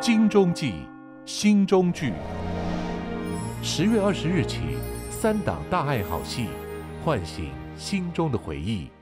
金钟记》心中剧。10月20日起，3档大爱好戏，唤醒心中的回忆。